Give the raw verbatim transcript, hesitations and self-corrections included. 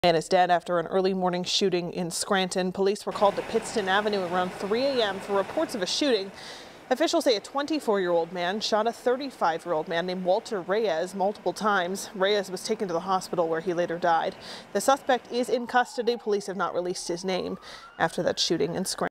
Man is dead after an early morning shooting in Scranton. Police were called to Pittston Avenue around three A M for reports of a shooting. Officials say a twenty-four-year-old man shot a thirty-five-year-old man named Walter Reyes multiple times. Reyes was taken to the hospital where he later died. The suspect is in custody. Police have not released his name after that shooting in Scranton.